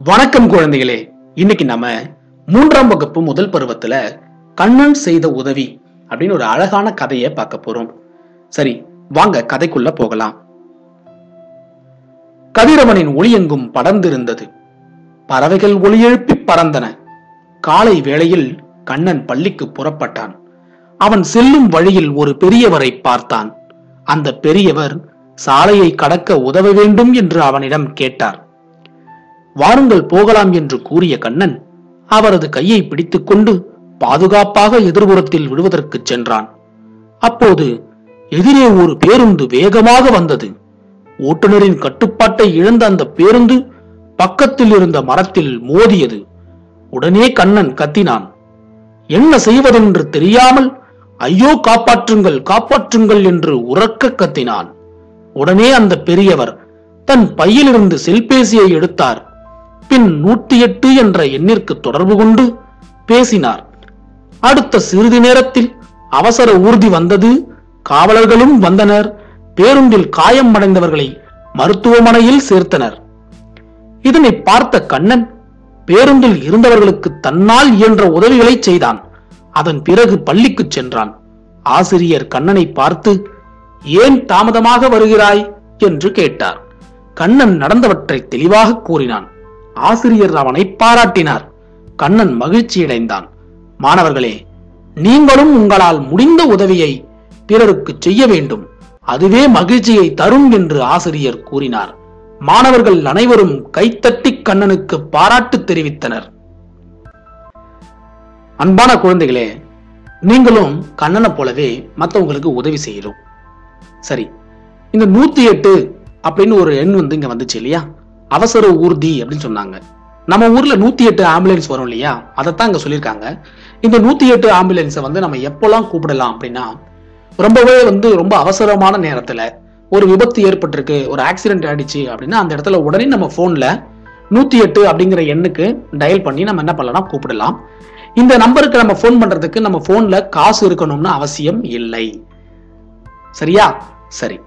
வணக்கம் குழந்தைகளே. இன்னைக்கு நம்ம 3ஆம் வகுப்பு முதல் பருவத்துல கண்ணன் செய்த உதவி அப்படின்னு ஒரு அழகான கதையை பார்க்க போறோம். சரி, வாங்க கதைக்குள்ள போகலாம். கதிரவனின் ஒளியெங்கும் படர்ந்திருந்தது. பறவைகள் ஒளியெழுப்பி பறந்தன. காலை வேளையில் கண்ணன் பள்ளிக்கு புறப்பட்டான். அவன் செல்லும் வழியில் ஒரு பெரியவரை பார்த்தான். அந்த பெரியவர் சாலையை கடக்க உதவ வேண்டும் என்று அவனிடம் கேட்டார். வாருங்கள் போகலாம் என்று கூறிய கண்ணன் அவரது கையை பிடித்துக் கொண்டு பாதுகாப்பாக எதிர்புறத்தில் விடுவதற்கு சென்றான். அப்போது எதிரே ஒரு பேருந்து வேகமாக வந்தது. ஓட்டுநரின் கட்டுப்பாட்டை இழந்த அந்த பேருந்து பக்கத்தில் இருந்த மரத்தில் மோதியது. உடனே கண்ணன் கத்தினான். என்ன செய்வதென்று தெரியாமல் ஐயோ காப்பாற்றுங்கள் காப்பாற்றுங்கள் என்று உரக்க கத்தினான். உடனே அந்த பெரியவர் தன் பையிலிருந்து செல்பேசியை எடுத்தார். பின் 108 என்ற எண்ணிற்கு தொடர்பு கொண்டு பேசினார். அடுத்த சிறிது நேரத்தில் அவசர ஊர்தி வந்தது. காவலர்களும் வந்தனர். பேருந்தில் காயம் அடைந்தவர்களை மருத்துவமனையில் சேர்த்தனர். இதனை பார்த்த கண்ணன் பேருந்தில் இருந்தவர்களுக்கு தன்னால் இயன்ற உதவிகளை செய்தான். அதன் பிறகு பள்ளிக்கு சென்றான். ஆசிரியர் கண்ணனை பார்த்து, ஏன் தாமதமாக வருகிறாய் என்று கேட்டார். கண்ணன் நடந்தவற்றை தெளிவாக கூறினான். ஆசிரியர் அவனை பாராட்டினார். கண்ணன் மகிழ்ச்சியடைந்தான். மாணவர்களே, நீங்களும் உங்களால் முடிந்த உதவியை பிறருக்கு செய்ய வேண்டும். அதுவே மகிழ்ச்சியை தரும் என்று ஆசிரியர் கூறினார். மாணவர்கள் அனைவரும் கைத்தட்டி கண்ணனுக்கு பாராட்டு தெரிவித்தனர். அன்பான குழந்தைகளே, நீங்களும் கண்ணனை போலவே மற்றவங்களுக்கு உதவி செய்யணும். சரி, இந்த 108 அப்படின்னு ஒரு எண் இங்க வந்துச்சு இல்லையா? அவசர ஊர்தி அப்படின்னு சொன்னாங்க. நம்ம ஊர்ல 108 ஆம்புலன்ஸ் வரும் இல்லையா? அதைத்தான் இங்க சொல்லியிருக்காங்க. இந்த 108 ஆம்புலன்ஸை நம்ம எப்பெல்லாம் கூப்பிடலாம் அப்படின்னா, ரொம்பவே ரொம்ப அவசரமான நேரத்துல ஒரு விபத்து ஏற்பட்டிருக்கு, ஒரு ஆக்சிடென்ட் ஆயிடுச்சு அப்படின்னா அந்த இடத்துல உடனே நம்ம போன்ல 108 அப்படிங்கிற எண்ணுக்கு டயல் பண்ணி நம்ம என்ன பண்ணலாம், கூப்பிடலாம். இந்த நம்பருக்கு நம்ம போன் பண்றதுக்கு நம்ம போன்ல காசு இருக்கணும்னு அவசியம் இல்லை. சரியா? சரி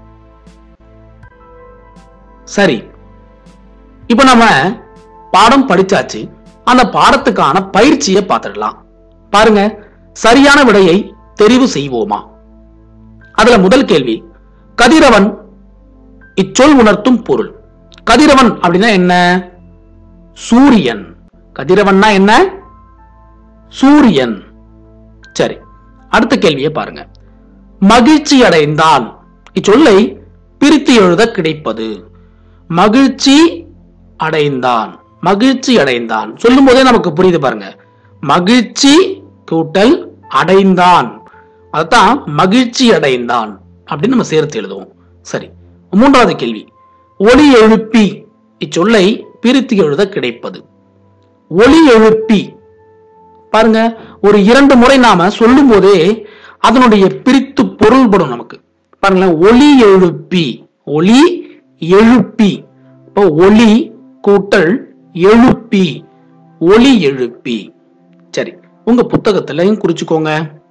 சரி இப்ப நம்ம பாடம் படிச்சாச்சு. அந்த பாடத்துக்கான பயிற்சியை பார்த்துடலாம். பாருங்க, சரியான விடையை தெரிவு செய்வோமா? அதுல முதல் கேள்வி, கதிரவன் இச்சொல் உணர்த்தும் பொருள். கதிரவன் அப்படின்னா என்ன? சூரியன். கதிரவன்னா என்ன? சூரியன். சரி, அடுத்த கேள்வியை பாருங்க. மகிழ்ச்சி அடைந்தான் இச்சொல்லை பிரித்து எழுத கிடைப்பது. மகிழ்ச்சி அடைந்தான். மகிழ்ச்சி அடைந்தான் சொல்லும் போதே நமக்கு புரியுது பாருங்க. மகிழ்ச்சி கூட்டல் அடைந்தான், அதான் மகிழ்ச்சி அடைந்தான் அப்படின்னு நம்ம சேர்த்து எழுதுவோம். சரி, மூன்றாவது கேள்வி, ஒலி எழுப்பி இச்சொல்லை பிரித்து எழுத கிடைப்பது. ஒலி எழுப்பி பாருங்க, ஒரு 2 முறை நாம சொல்லும் போதே அதனுடைய பிரித்து பொருள்படும் நமக்கு. பாருங்களேன், ஒலி எழுப்பி, ஒலி எழுப்பி. இப்போ ஒலி கூட்டல் எழுப்பி, ஒலி எழுப்பி. சரி, உங்க புத்தகத்திலையும் குறிச்சுக்கோங்க.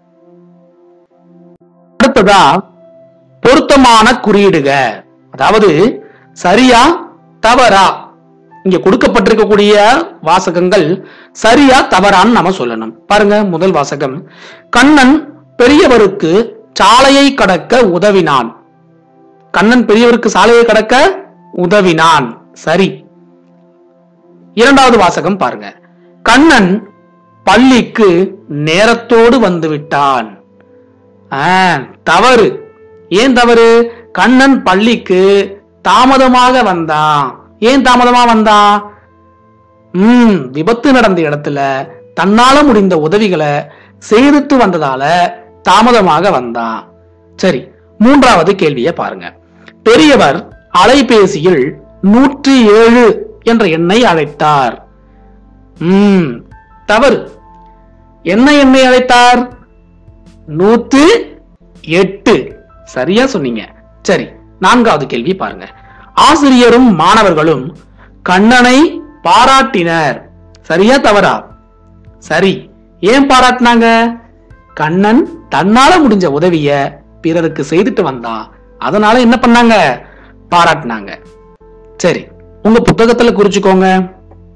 அடுத்ததா பொருத்தமான குறியீடுக, அதாவது சரியா தவறா. இங்க கொடுக்கப்பட்டிருக்கக்கூடிய வாசகங்கள் சரியா தவறான்னு நாம சொல்லணும். பாருங்க, முதல் வாசகம், கண்ணன் பெரியவருக்கு சாலையை கடக்க உதவினான். கண்ணன் பெரியவருக்கு சாலையை கடக்க உதவினான். சரி. இரண்டாவது வாசகம் பாருங்க, கண்ணன் பள்ளிக்கு நேரத்தோடு வந்துவிட்டான். தவறு. ஏன் தவறு? கண்ணன் பள்ளிக்கு தாமதமாக வந்தான். ஏன் தாமதமா வந்தான்? விபத்து நடந்த இடத்துல தன்னால முடிந்த உதவிகளை செய்துட்டு வந்ததால தாமதமாக வந்தான். சரி, மூன்றாவது கேள்வியை பாருங்க. பெரியவர் அலைபேசியில் 107 என்ற எண்ணை அழைத்தார். தவறு. என்ன எண்ணை அழைத்தார்? 108. சரியா சொன்னீங்க. சரி, நான்காவது கேள்வி பாருங்க. ஆசிரியரும் மாணவர்களும் கண்ணனை பாராட்டினர். சரியா தவறா? சரி. ஏன் பாராட்டினாங்க? கண்ணன் தன்னால முடிஞ்ச உதவிய பிறருக்கு செய்துட்டு வந்தான், அதனால என்ன பண்ணாங்க? பாராட்டினாங்க. சரி, உங்க புத்தகத்துல குறிச்சுக்கோங்க.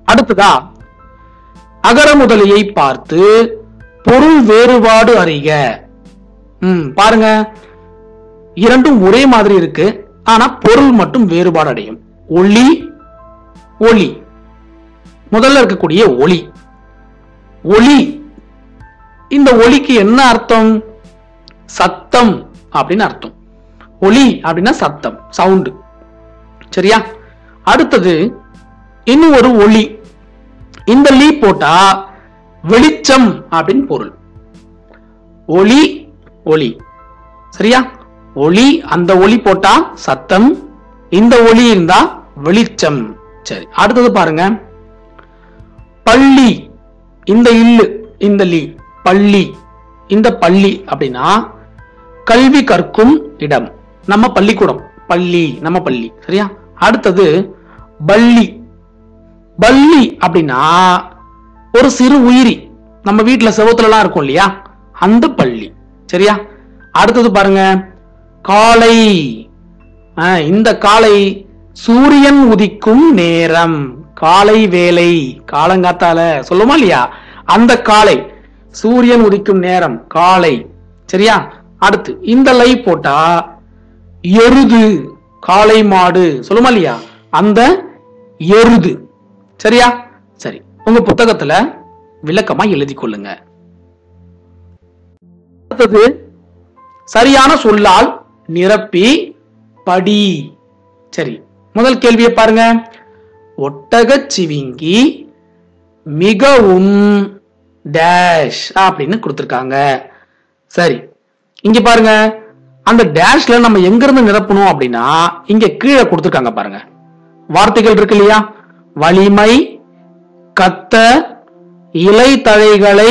அடுத்ததா அகர முதலியை பார்த்து பொருள் வேறுபாடு அறிக. பாருங்க, இரண்டும் ஒரே மாதிரி இருக்கு, ஆனா பொருள் மட்டும் வேறுபாடு அடையும். ஒளி, ஒளி, முதல்ல இருக்கக்கூடிய ஒளி, ஒளி, இந்த ஒளிக்கு என்ன அர்த்தம்? சத்தம் அப்படின்னு அர்த்தம். ஒளி அப்படின்னா சத்தம், சவுண்டு. சரியா? அடுத்தது இன்னும் ஒரு ஒளி, இந்த லீ போட்டா வெளிச்சம் அப்படின்னு பொருள். ஒளி, ஒளி. சரியா? ஒளி, அந்த ஒளி போட்டா சத்தம், இந்த ஒளி இருந்தா வெளிச்சம். சரி, அடுத்தது பாருங்க, பள்ளி, இந்த இல்லு, இந்த லீ, பள்ளி, இந்த பள்ளி அப்படின்னா கல்வி கற்கும் இடம், நம்ம பள்ளிக்கூடம், பள்ளி, நம்ம பள்ளி. சரியா? அடுத்தது பள்ளி, பள்ளி அப்படின்னா ஒரு சிறு உயிரி, நம்ம வீட்டுல செவத்துல எல்லாம் இருக்கும் இல்லையா, அந்த பள்ளி. சரியா? அடுத்தது பாருங்க, காலை, இந்த காலை சூரியன் உதிக்கும் நேரம், காலை வேலை, காலங்காத்தால சொல்லுமா இல்லையா, அந்த காலை, சூரியன் உதிக்கும் நேரம் காலை. சரியா? அடுத்து இந்த லை போட்டா எருது, காளை மாடு சொல்லுமா இல்லையா, அந்த எருது. சரியா? சரி, உங்க புத்தகத்துல விளக்கமா எழுதி கொள்ளுங்க. அடுத்தது சரியான சொல்லால் நிரப்பி படி. சரி, முதல் கேள்வியை பாருங்க, ஒட்டகச் சிவிங்கி மிகவும் டேஷ் அப்படின்னு கொடுத்திருக்காங்க. சரி, இங்க பாருங்க, அந்த டேஷ்ல நம்ம எங்க இருந்து நிரப்பணும் அப்படின்னா இங்க கீழே கொடுத்திருக்காங்க பாருங்க, வார்த்தைகள் இருக்கு இல்லையா, வலிமை, கத்த, இலை தழைகளை,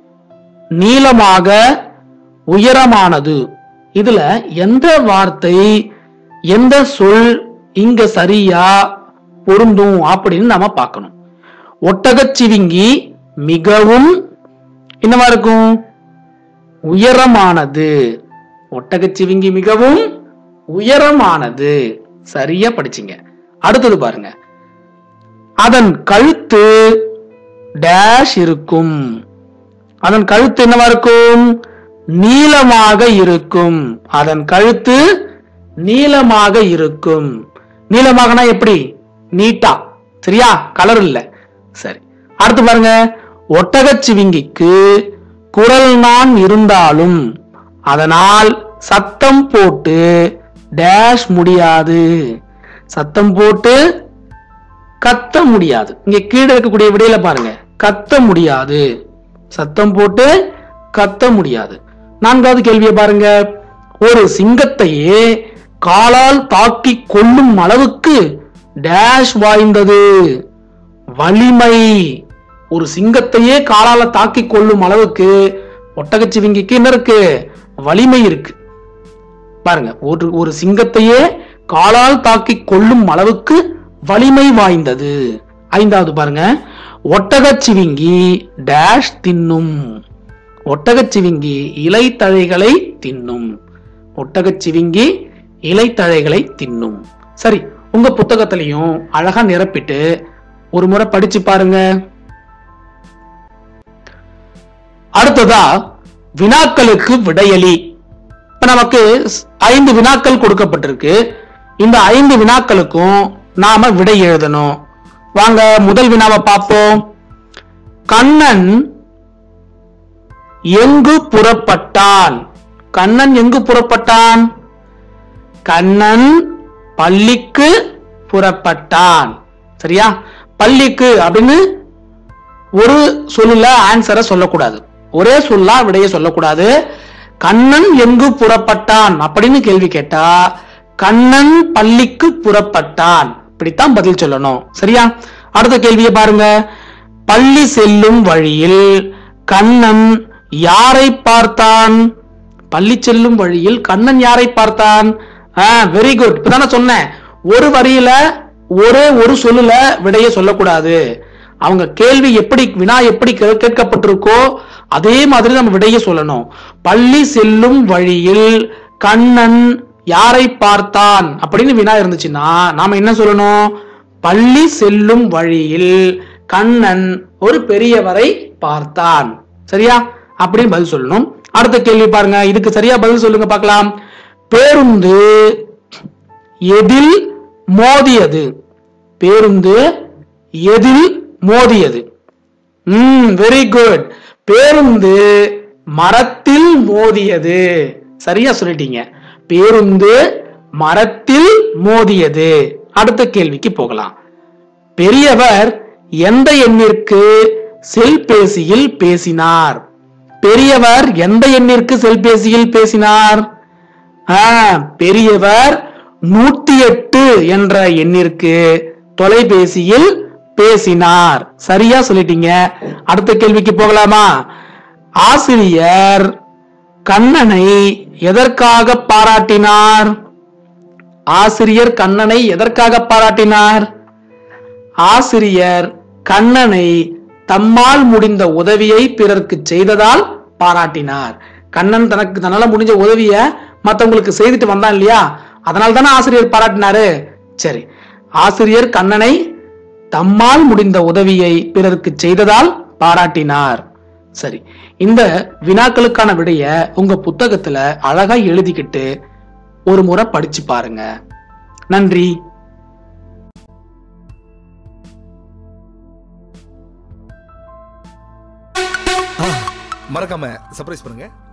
நீளமாக, உயரமானது. இதுல எந்த வார்த்தை, எந்த சொல் இங்க சரியா பொருந்தும் அப்படின்னு நாம பார்க்கணும். ஒட்டகச்சிவிங்கி மிகவும் என்னவா இருக்கும், உயரமானது. ஒட்டகச்சிவிங்கி மிகவும் உயரமானது, சரியா படிச்சீங்க. அடுத்தது பாருங்க, அதன் கழுத்து டேஷ் இருக்கும், அதன் கழுத்து என்னவா இருக்கும், நீளமாக இருக்கும். அதன் கழுத்து நீளமாக இருக்கும். நீளமாகனா எப்படி, நீட்டா. சரியா? கலர் இல்ல. சரி, அடுத்து பாருங்க, ஒட்டகச்சிவிங்கிக்கு குரல் நான் இருந்தாலும் அதனால் சத்தம் போட்டு டேஷ் முடியாது, சத்தம் போட்டு கத்த முடியாது. இங்க கீழே இருக்கக்கூடிய விடையில பாருங்க, கத்த முடியாது, சத்தம் போட்டு கத்த முடியாது. நான்காவது கேள்வியை பாருங்க, ஒரு சிங்கத்தையே காலால் தாக்கி கொள்ளும் அளவுக்கு டேஷ் வாய்ந்தது, வலிமை. ஒரு சிங்கத்தையே காலால தாக்கி கொள்ளும் அளவுக்கு ஒட்டகச்சிவிங்கிக்கு என்ன இருக்கு, வலிமை இருக்கு. பாருங்க, ஒரு சிங்கத்தையே காலால் தாக்கி கொள்ளும் அளவுக்கு வலிமை வாய்ந்தது. ஐந்தாவது பாருங்க, ஒட்டகச்சிவிங்கி டேஷ் தின்னும், ஒட்டகச்சிவிங்கி இலைத்தழைகளை தின்னும், ஒட்டகச்சிவிங்கி இலைத்தழைகளை தின்னும். சரி, உங்க புத்தகத்திலையும் அழகா நிரப்பிட்டு ஒரு முறை படிச்சு பாருங்க. அடுத்ததா வினாக்களுக்கு விடையளி. இப்ப நமக்கு 5 வினாக்கள் கொடுக்கப்பட்டிருக்கு. இந்த 5 வினாக்களுக்கும் நாம விடை எழுதணும். வாங்க முதல் வினாவை பார்ப்போம். கண்ணன் எங்கு புறப்பட்டான்? கண்ணன் எங்கு புறப்பட்டான்? கண்ணன் பள்ளிக்கு புறப்பட்டான். சரியா? பள்ளிக்கு அப்படின்னு ஒரு சொல்லுல ஆன்சரை சொல்லக்கூடாது, ஒரே சொல்லா விடைய சொல்லக்கூடாது. கண்ணன் எங்கு புறப்பட்டான் அப்படின்னு கேள்வி கேட்டா கண்ணன் பள்ளிக்கு புறப்பட்டான், இப்படித்தான் பதில் சொல்லணும். சரியா? அடுத்த கேள்வியை பாருங்க. பள்ளி செல்லும் வழியில் கண்ணன் யாரை பார்த்தான்? பள்ளி செல்லும் வழியில் கண்ணன் யாரை பார்த்தான்? Very good. இப்பதானே சொன்னேன், ஒரு வரியில ஒரே ஒரு சொல்லுல விடைய சொல்லக்கூடாது. அவங்க கேள்வி எப்படி, வினா எப்படி கேட்கப்பட்டிருக்கோ அதே மாதிரி நம்ம விடைய சொல்லணும். பள்ளி செல்லும் வழியில் கண்ணன் யாரை பார்த்தான் அப்படின்னு வினா இருந்துச்சுன்னா நாம என்ன சொல்லணும்? பள்ளி செல்லும் வழியில் கண்ணன் ஒரு பெரியவரை பார்த்தான். சரியா? அப்படின்னு பதில் சொல்லணும். அடுத்த கேள்வி பாருங்க, இதுக்கு சரியா பதில் சொல்லுங்க பார்க்கலாம். பேருந்து எதில் மோதியது? பேருந்து எதில் மோதியது? Very good. பேருந்து மரத்தில் மோதியது. சரியா சொல்லிட்டீங்க. பேருந்து மரத்தில் மோதியது. அடுத்த கேள்விக்கு போகலாம். பெரியவர் எந்த எண்ணிற்கு செல்பேசியில் பேசினார்? பெரியவர் எந்த எண்ணிற்கு செல்பேசியில் பேசினார்? பெரியவர் 108 என்ற எண்ணிற்கு தொலைபேசியில் பேசினார். சரியா சொல்லிட்டீங்க. அடுத்த கேள்விக்கு போகலாமா? ஆசிரியர் கண்ணனை எதற்காக பாராட்டினார்? ஆசிரியர் கண்ணனை எதற்காக பாராட்டினார்? ஆசிரியர் கண்ணனை தம்மால் முடிந்த உதவியை பிறருக்கு செய்ததால் பாராட்டினார். கண்ணன் தன்னால முடிஞ்ச உதவிய மத்தவங்களுக்கு செய்துட்டு வந்தான் இல்லையா, அதனால தானே ஆசிரியர் பாராட்டினாரு. சரி, ஆசிரியர் கண்ணனை தம்மால் முடிந்த உதவியை பிறருக்கு செய்ததால் பாராட்டினார். சரி, இந்த வினாக்களுக்கான விடைய உங்க புத்தகத்துல அழகா எழுதிக்கிட்டு ஒரு முறை படிச்சு பாருங்க. நன்றி. மறக்காம சர்ப்ரைஸ் பண்ணுங்க.